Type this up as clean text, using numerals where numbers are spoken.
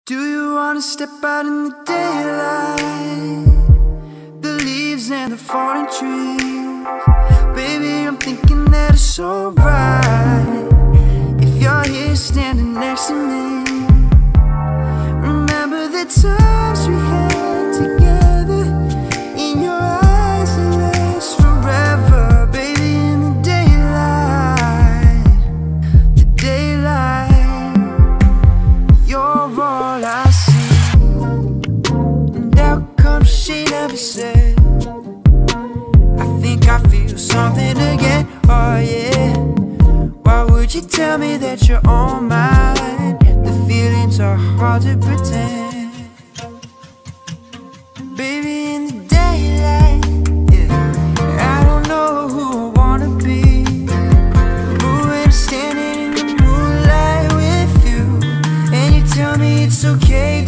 Do you wanna step out in the daylight? The leaves and the falling trees. Baby, I'm thinking that it's alright if you're here standing next to me. Remember the times we had together. In your eyes it lasts forever. Baby, in the daylight, you're all I see. And how come she never said, I think I feel something again, oh yeah. Why would you tell me that you're on mine? The feelings are hard to pretend. Baby, in the daylight, yeah, I don't know who I wanna be. But when I'm standing in the moonlight with you, and you tell me it's okay